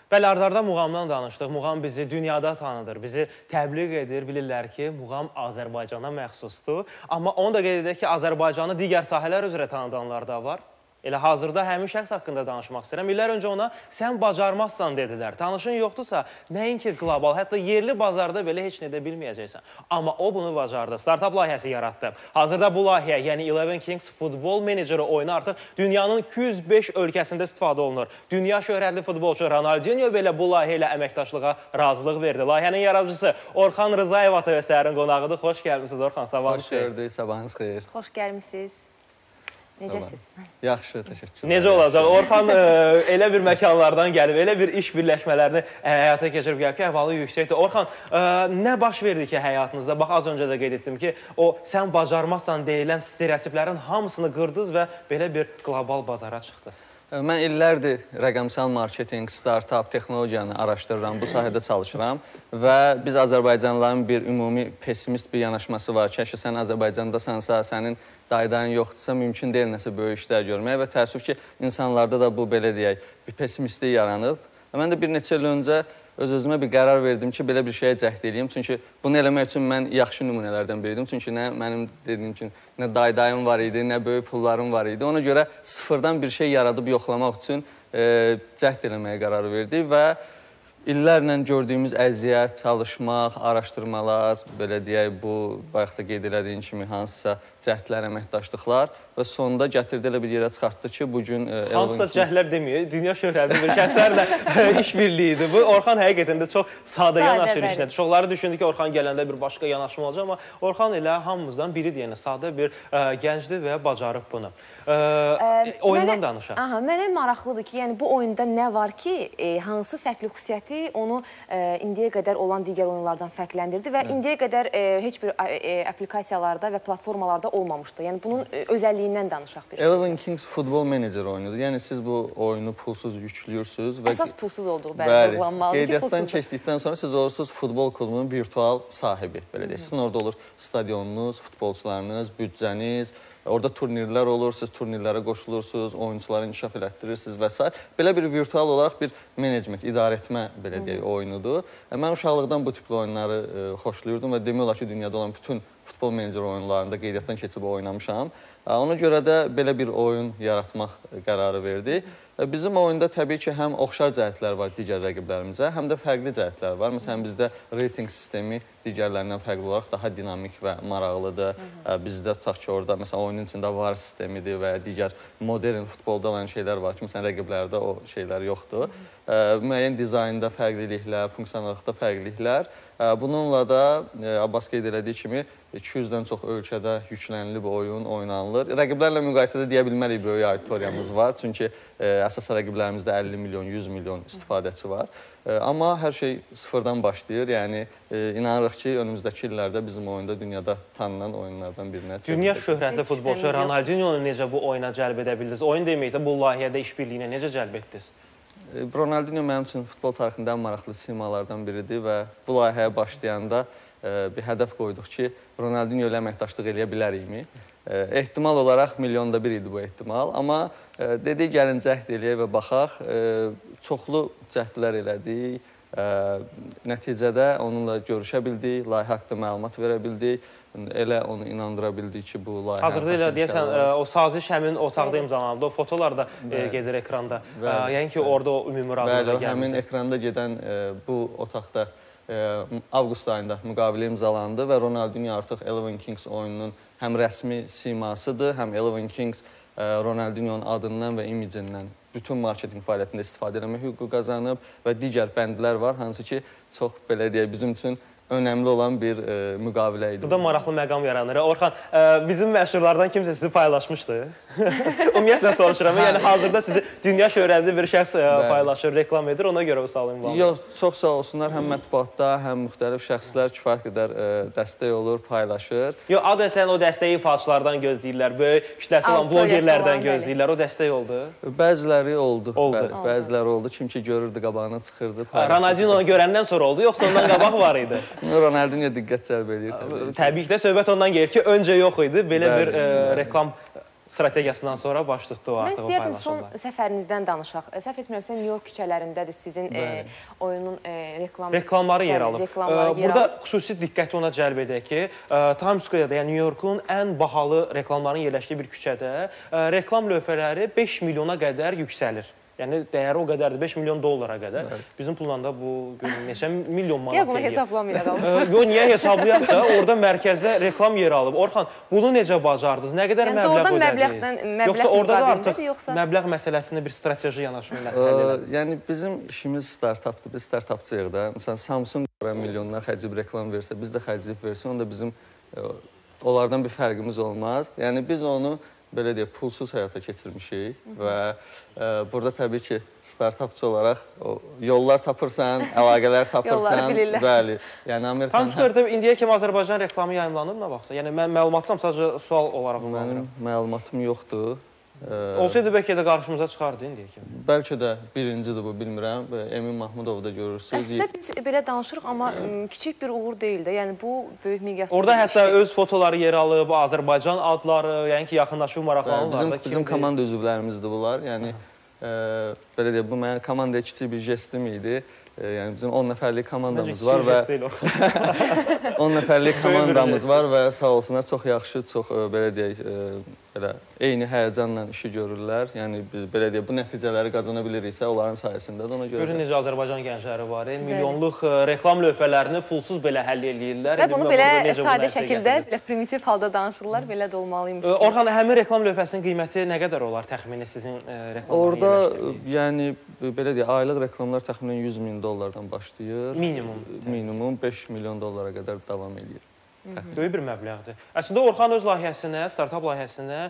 Bəli, ardarda Muğamdan danışdıq. Muğam bizi dünyada tanıdır, bizi təbliğ edir. Bilirlər ki, Muğam Azərbaycana məxsusdur. Amma onu da qeyd edək ki, Azərbaycanı digər sahələr üzrə tanıdanlar da var. Elə hazırda həmin şəxs haqqında danışmaq istəyirəm. İllər öncə ona sən bacarmazsan dedilər. Tanışın yoxdursa, nəinki qlobal, hətta yerli bazarda belə heç nə edə bilməyəcəksən. Amma o bunu bacardı. Startup layihəsi yaratdı. Hazırda bu layihə, yəni Eleven Kings futbol meneceri oyunu artıq dünyanın 205 ölkəsində istifadə olunur. Dünya şöhrətli futbolçu Ronaldinho belə bu layihə ilə əməkdaşlığa razılıq verdi. Layihənin yaradıcısı Orxan Rızayev və səhərin qonağıdır. Xoş gəlmişsiniz Orxan, sabahınız xeyir. Xoş gördük, sabahınız xeyir. Xoş gəlmişsiniz. Necəsiz? Yaxşı, təşəkkür. Necə olacaq? Orxan elə bir məkanlardan gəlib, elə bir iş birləşmələrini həyata keçirib gəlib ki, əhvalı yüksəkdir. Orxan, nə baş verdi ki həyatınızda? Bax, az öncə də qeyd etdim ki, o sən bacarmazsan deyilən stereotiplərin hamısını qırdınız və belə bir qlobal bazara çıxdınız. Mən illərdir rəqəmsal marketinq, startup, texnologiyanı araşdırıram, bu sahədə çalışıram və biz Azərbaycanlıların bir ümumi pessimist bir yanaşması var ki, sən Azərbaycandasansa, sənin daydan yoxdursa, mümkün deyil nəsə böyük işlər görmək və təəssüf ki, insanlarda da bu, belə deyək, bir pessimistlik yaranıb. Mən də bir neçə il öncə öz-özümə bir qərar verdim ki, belə bir şeyə cəhd edeyim. Çünki bunu eləmək üçün mən yaxşı nümunələrdən biriydim. Çünki nə mənim dediyim kimi, nə dayım var idi, nə böyük pullarım var idi. Ona görə sıfırdan bir şey yaradıb yoxlamaq üçün cəhd eləməyə qərar verdik və illərlə gördüyümüz əziyyət, çalışmaq, araşdırmalar, belə deyək, bu bayaq da qeyd elədiyin kimi hansısa cəhdlər, əməkdaşlıqlar və sonunda gətirdi elə bir yerə çıxartdı ki, bugün... Hansısa cəhdlər deməyək, dünya şöhrətli bir şəxslərlə işbirliyidir. Bu, Orxan həqiqətən də çox sadə yanaşır işlədir. Çoxları düşündü ki, Orxan gələndə bir başqa yanaşma olacaq, amma Orxan elə hamımızdan biridir, yəni sadə bir gəncdir və bacarıb bunu. Oyundan danışaq. Mənə maraqlıdır ki, yəni bu oyunda nə var ki, hansı fərqli xüsusiyyəti onu indiyə qədər olan digər oyunlardan fərqləndirdi və indiyə qədər heç bir aplikasiyalarda və platformalarda olmamışdı. Yəni bunun özəlliyindən danışaq bir şey. Eleven Kings futbol meneceri oyunudur. Yəni siz bu oyunu pulsuz yüklüyorsunuz. Əsas pulsuz olduğu vurğulanmalıdır ki, qeydiyyatdan keçdikdən sonra siz olursunuz futbol klubunun virtual sahibi. Belə deyək. Sizin orada olur stadionunuz, futbolçularınız, büdcəniz. Orada turnirlər olur, siz turnirlərə qoşulursunuz, oyuncuları inkişaf elətdirirsiniz və s. Belə bir virtual olaraq bir menecment, idarə etmə belə deyək, oyunudur. Mən uşaqlıqdan bu tipli oyunları xoşlayırdım və demək olar ki, dünyada olan bütün futbol menecer oyunlarında qeydiyyatdan keçib oynamışam. Ona görə də belə bir oyun yaratmaq qərarı verdik. Bizim oyunda təbii ki, həm oxşar cəhətlər var digər rəqiblərimizə, həm də fərqli cəhətlər var. Məsələn, bizdə reyting sistemi digərlərindən fərqli olaraq daha dinamik və maraqlıdır. Bizdə tutaq ki, orada məsələn, oyunun içində VAR sistemidir və digər modern futbolda olan şeylər var ki, məsələn, rəqiblərdə o şeylər yoxdur. Müəyyən dizaynda fərqliliklər, funksionallıqda fərqliliklər. Bununla da Abbas qeyd elədiyi kimi 200-dən çox ölkədə yüklənilib oyun oynanılır. Rəqiblərlə müqayisədə deyə bilmərik böyük auditoriyamız var. Çünki əsas rəqiblərimizdə 50 milyon, 100 milyon istifadəçi var. Amma hər şey sıfırdan başlayır. Yəni inanırıq ki, önümüzdəki illərdə bizim oyunda dünyada tanınan oyunlardan birinə çevrilir. Dünya şöhrətli futbolçu Ronaldinho-nu necə bu oyuna cəlb edə bildiniz? Oyun deməkdə bu layihədə işbirliyinə necə cəlb etdiniz? Ronaldinho mənim üçün futbol tarixində ən maraqlı simalardan biridir və bu layihəyə başlayanda bir hədəf qoyduq ki, Ronaldinho ilə əməkdaşlıq eləyə bilərikmi? Ehtimal olaraq milyonda bir idi bu ehtimal, amma dedik gəlin cəhd eləyək və baxaq. Çoxlu cəhdlər elədik, nəticədə onunla görüşə bildik, layihə haqqında məlumat verə bildik. Elə onu inandıra bildik ki, bu layihə... Hazırda elə deyəsən, o saziş həmin otaqda imzalandı, o fotolar da gedir ekranda. Yəni ki, orada o ümumi razılığa gəlmişsiniz. Həmin ekranda gedən bu otaqda avqust ayında müqavilə imzalandı və Ronaldinho artıq Eleven Kings oyununun həm rəsmi simasıdır, həm Eleven Kings Ronaldinho'nun adından və imicindən bütün marketinq fəaliyyətində istifadə etmək hüququ qazanıb və digər bəndlər var, hansı ki, çox belə deyək, bizim üçün önəmli olan bir müqavilə idi. Bu da maraqlı məqam yaranır. Orxan, bizim məşhurlardan kimsə sizi paylaşmışdı. Ümumiyyətlə soruşuram. Yəni hazırda sizi dünya şöhrətli bir şəxs paylaşır, reklam edir, ona görə bu sualım var. Yox, çox sağ olsunlar. Həm mətbuatda, həm müxtəlif şəxslər kifayət qədər dəstək olur, paylaşır. Yox, adətən o dəstəyi ifaçılardan gözləyirlər, böyük kütləsi olan blogerlərdən gözləyirlər. O dəstək oldu? Bəziləri oldu. Bəziləri oldu. Kim ki görürdü, qabağına çıxırdı. Ronaldinho'nu görəndən sonra oldu, yoxsa ondan qabaq var idi? Ronaldinho diqqət cəlb edir. Təbii ki də söhbət ondan gelir ki, öncə yox idi, belə bir reklam strategiyasından sonra baş tutdu Mən artıq o istəyirdim son paylaşımlar. səfərinizdən danışaq. Səhv etmirəmsə, New York küçələrindədir sizin oyunun reklamları yer alıb. Burada alıb. xüsusi diqqəti ona cəlb edək ki, Times Square-da, yəni New Yorkun ən bahalı reklamların yerləşdiyi bir küçədə reklam lövhələri 5 milyona qədər yüksəlir. Yəni dəyəri o qədərdir, 5 milyon dollara qədər. Bizim pulla da bu neçə milyon manat edir. Bunu hesablamayaq. Yox, niyə hesablayaq da? Orada mərkəzdə reklam yer alıb. Orxan, bunu necə bacardınız? Nə qədər məbləğ ödədiniz? Yoxsa orada da artıq məbləğ məsələsini bir strateji yanaşma ilə həll edərsiniz? Yəni bizim işimiz startapdır. Biz startapçıyıq da. Məsələn, Samsung milyonlar xərcib reklam versə, biz də xərcib versin, onda bizim onlardan bir fərqimiz olmaz. Yəni biz onu belə deyək, pulsuz həyata keçirmişik və burada təbii ki, startapçı olaraq yollar tapırsan, əlaqələr tapırsan. Yolları bilirlər. Bəli. Yəni Amerikan... Times Square-da indiyə kimi Azərbaycan reklamı yayımlanıb nə vaxtsa? Yəni mən məlumatsam sadəcə sual olaraq Mənim məlumatım yoxdur. Olsaydı bəlkə də qarşımıza çıxardı indiyə kimi. Bəlkə də birincidir bu, bilmirəm. Emin Mahmudovu da görürsünüz. Əslində biz belə danışırıq, amma kiçik bir uğur deyil də. Yəni bu böyük miqyaslı. Orada hətta öz fotoları yer alıb, Azərbaycan adları, yəni ki, yaxınlaşıb maraqlanırlar. Bizim komanda üzvlərimizdir bunlar. Yəni belə deyək, bu mənim komandaya kiçik bir jestim idi. Yəni bizim 10 nəfərlik komandamız var və 10 nəfərlik komandamız var və sağ olsunlar çox yaxşı, çox belə deyək, belə eyni həyəcanla işi görürlər. Yəni biz belə deyək, bu nəticələri qazana biliriksə, onların sayəsində də ona görə. Görün necə Azərbaycan gəncləri var. Milyonluq reklam lövhələrini pulsuz belə həll eləyirlər. Və bunu belə sadə şəkildə, belə primitiv halda danışırlar, belə də olmalıymış. Orxan, həmin reklam lövhəsinin qiyməti nə qədər olar təxmini sizin reklamların orada, yəni belə deyək, aylıq reklamlar təxminən 100 min dollardan başlayır. Minimum. Minimum 5 milyon dollara qədər davam edir. Böyük bir məbləğdir. Əslində Orxan öz layihəsinə, startap layihəsinə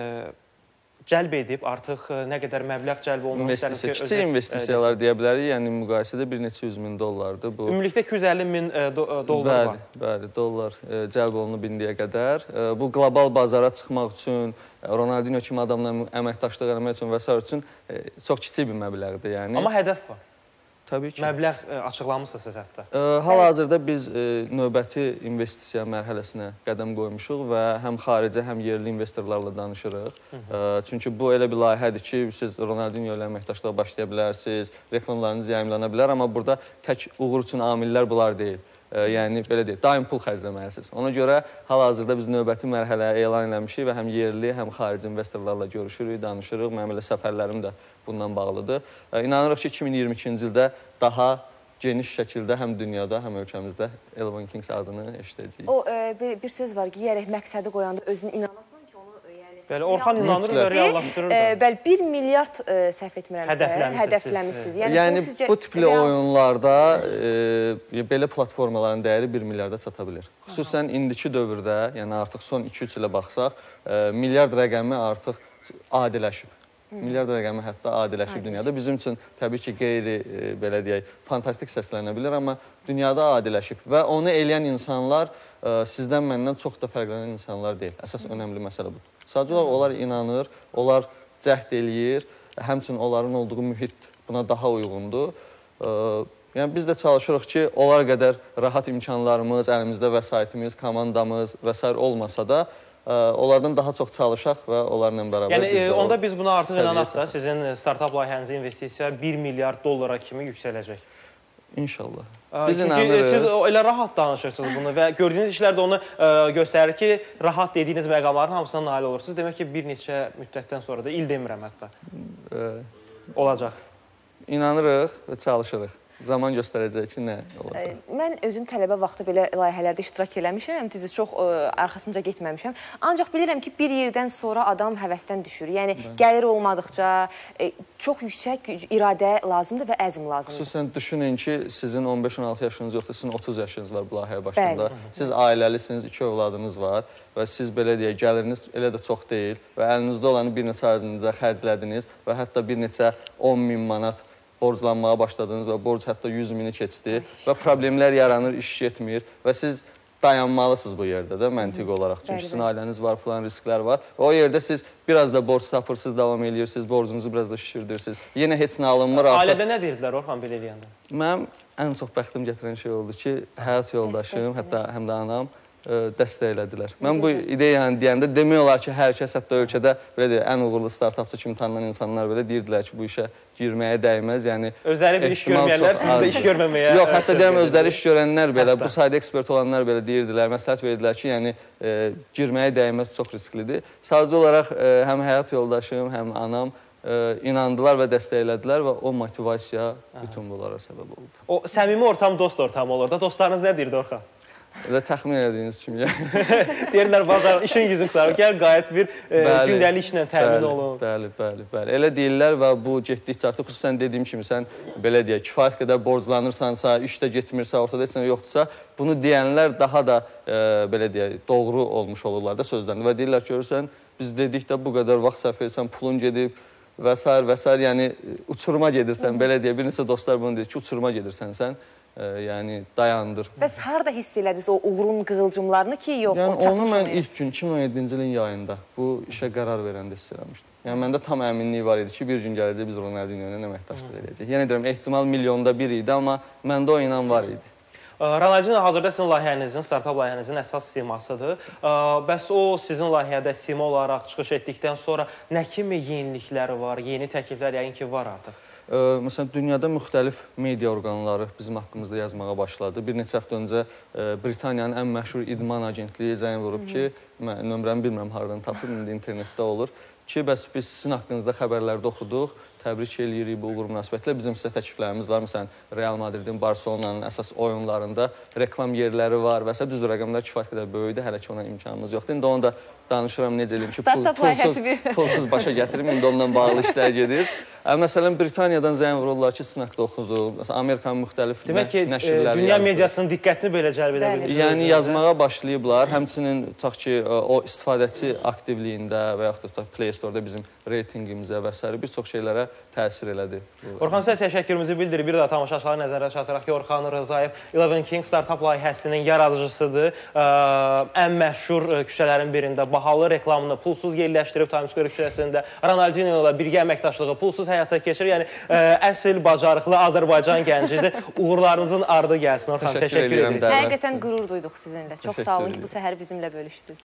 cəlb edib, artıq nə qədər məbləğ cəlb olunmuş. Kiçik investisiyalar deyə bilərik, yəni müqayisədə bir neçə 100 min dollardır. Ümumilikdə 250 min dollar var. Bəli, dollar cəlb olunub indiyə qədər. Bu qlobal bazara çıxmaq üçün, Ronaldinho kimi adamla əməkdaşlıq eləmək üçün və s. üçün çox kiçik bir məbləğdir. Amma hədəf var. Təbii ki. Məbləğ açıqlamısınız siz hətta. Hal-hazırda biz növbəti investisiya mərhələsinə qədəm qoymuşuq və həm xarici, həm yerli investorlarla danışırıq. Çünki bu elə bir layihədir ki, siz Ronaldinho ilə əməkdaşlığa başlaya bilərsiniz, reklamlarınız yayımlana bilər, amma burada tək uğur üçün amillər bunlar deyil. Yəni, belə deyil, daim pul xərcləməlisiniz. Ona görə hal-hazırda biz növbəti mərhələyə elan eləmişik və həm yerli, həm xarici investorlarla görüşürük, danışırıq. Mənim elə səfərlərim də bundan bağlıdır. İnanırıq ki, 2022-ci ildə daha geniş şəkildə həm dünyada, həm ölkəmizdə Elevon Kings adını eşidəcəyik. O, bir söz var ki, gərək məqsədi qoyanda özünü inanasan ki, onu yəni... Bəli, Orxan inanır və reallaşdırır da. Bəli, 1 milyard səhv etmirəmsə, hədəfləmişsiniz. Yəni, bu tipli oyunlarda belə platformaların dəyəri 1 milyarda çata bilir. Xüsusən indiki dövrdə, yəni artıq son 2-3 ilə baxsaq, milyard rəqəmi artıq adiləşib. Milyard rəqəmi hətta adiləşib dünyada. Bizim üçün təbii ki, qeyri, belə deyək, fantastik səslənə bilir, amma dünyada adiləşib. Və onu eləyən insanlar sizdən, məndən çox da fərqlənən insanlar deyil. Əsas önəmli məsələ budur. Sadəcə olaraq onlar inanır, onlar cəhd eləyir, həmçinin onların olduğu mühit buna daha uyğundur. Yəni biz də çalışırıq ki, onlar qədər rahat imkanlarımız, əlimizdə vəsaitimiz, komandamız və s. olmasa da, onlardan daha çox çalışaq və onlarla bərabər. Yəni, onda biz buna artıq inanaq da, sizin startap layihənizin investisiya 1 milyard dollara kimi yüksələcək. İnşallah. Çünki siz elə rahat danışırsınız bunu və gördüyünüz işlər də onu göstərir ki, rahat dediyiniz məqamların hamısına nail olursunuz. Demək ki, bir neçə müddətdən sonra da, il demirəm hətta, olacaq. İnanırıq və çalışırıq. Zaman göstərəcək ki, nə olacaq. Mən özüm tələbə vaxtı belə layihələrdə iştirak eləmişəm, düzü çox arxasınca getməmişəm. Ancaq bilirəm ki, bir yerdən sonra adam həvəsdən düşür. Yəni, gəlir olmadıqca çox yüksək iradə lazımdır və əzm lazımdır. Xüsusən düşünün ki, sizin 15-16 yaşınız yoxdur, sizin 30 yaşınız var bu layihəyə başında. Siz ailəlisiniz, 2 övladınız var və siz belə deyək, gəliriniz elə də çox deyil və əlinizdə olanı bir neçə ayınızda xərclədiniz və hətta bir neçə 10 min manat borclanmağa başladınız və borc hətta 100 mini keçdi və problemlər yaranır, iş getmir və siz dayanmalısınız bu yerdə də məntiq olaraq. Çünki sizin ailəniz var, falan risklər var. O yerdə siz biraz da borc tapırsınız, davam edirsiniz, borcunuzu biraz da şişirdirsiniz. Yenə heç nə alınmır. Ailədə nə deyirdilər Orxan belə eləyəndə? Mənim ən çox bəxtim gətirən şey oldu ki, həyat yoldaşım, hətta həm də anam dəstəklədilər. Mən bu ideyanı deyəndə demək olar ki, hər kəs, hətta ölkədə belə deyək, ən uğurlu startapçı kimi tanınan insanlar belə deyirdilər ki, bu işə girməyə dəyməz. Yəni özləri bir iş görməyənlər, siz də iş görməməyə. Yox, hətta deyirəm özləri iş görənlər belə, bu sayda ekspert olanlar belə deyirdilər, məsləhət verdilər ki, yəni girməyə dəyməz, çox risklidir. Sadəcə olaraq həm həyat yoldaşım, həm anam inandılar və dəstəklədilər və o motivasiya bütün bunlara səbəb oldu. O səmimi ortam dost ortamı olur da. Dostlarınız nə deyirdi Orxan? Elə təxmin edədiyiniz kimi. Deyirlər bazar işin gücün qurtarır. Gəl qayıt bir gündəlik işlə təmin olun. Bəli. Elə deyirlər və bu getdikcə artıq xüsusən dediyim kimi sən belə deyək, kifayət qədər borclanırsansa, işdə getmirsə, ortada heç nə yoxdursa, bunu deyənlər daha da belə deyək, doğru olmuş olurlar da sözlərində və deyirlər ki, görürsən, biz dedikdə bu qədər vaxt sərf etsən, pulun gedib və s. yəni uçuruma gedirsən, belə deyə bir neçə dostlar bunu deyir ki, uçuruma gedirsən sən. Yəni dayandır. Bəs harada hiss elədiniz o uğurun qığılcımlarını ki, yox, yəni, o çatışmaya? Onu mən ilk gün 2017-ci ilin yayında bu işə qərar verəndə hiss eləmişdim. Yəni məndə tam əminlik var idi ki, bir gün gələcək biz Ronaldinho ilə əməkdaşlıq edəcəyik. Yəni deyirəm, ehtimal milyonda bir idi, amma məndə o inan var idi. Ronaldinho hazırda sizin layihənizin, startap layihənizin əsas simasıdır. Bəs o sizin layihədə sima olaraq çıxış etdikdən sonra nə kimi yenilikləri var, yeni təkliflər yəqin ki, var artıq? Məsələn, dünyada müxtəlif media orqanları bizim haqqımızda yazmağa başladı. Bir neçə həftə öncə Britaniyanın ən məşhur idman agentliyi zəng vurub ki, nömrəmi bilmirəm haradan tapıb, indi internetdə olur ki, bəs biz sizin haqqınızda xəbərlərdə oxuduq, təbrik eləyirik bu uğur münasibətilə. Bizim sizə təkliflərimiz var. Məsələn, Real Madridin, Barcelonanın əsas oyunlarında reklam yerləri var və s. Düzdür, rəqəmlər kifayət qədər böyükdür, hələ ki ona imkanımız yoxdur. İndi onu da danışıram, necə eləyim ki, pulsuz başa gətirim, indi onunla bağlı işlər gedir. Məsələn, Britaniyadan zəng vururlar ki, sınaqda oxuduq. Amerikanın müxtəlif nəşrləri yazdı. Demək ki, dünya mediasının diqqətini belə cəlb edə bilir. Yəni, yazmağa başlayıblar. Həmçinin, tutaq ki, o istifadəçi aktivliyində və yaxud da Play Store-da bizim reytingimizə və s. bir çox şeylərə təsir elədi. Orxan, sizə təşəkkürümüzü bildirir. Bir daha tamaşaçılara nəzərə çatdıraq ki, Orxan Rzayev Eleven King startap layihəsinin yaradıcısıdır. Ən məşhur küçələrin birində bahalı reklamını pulsuz yerləşdirib Times Square küçəsində Ronaldinho ilə birgə əməkdaşlığı pulsuz həyata keçirir. Yəni, əsl bacarıqlı Azərbaycan gəncidir. Uğurlarınızın ardı gəlsin. Orxan, təşəkkür edirik. Həqiqətən qürur duyduq sizinlə. Çox sağ olun ki, bu səhər bizimlə bölüşdünüz.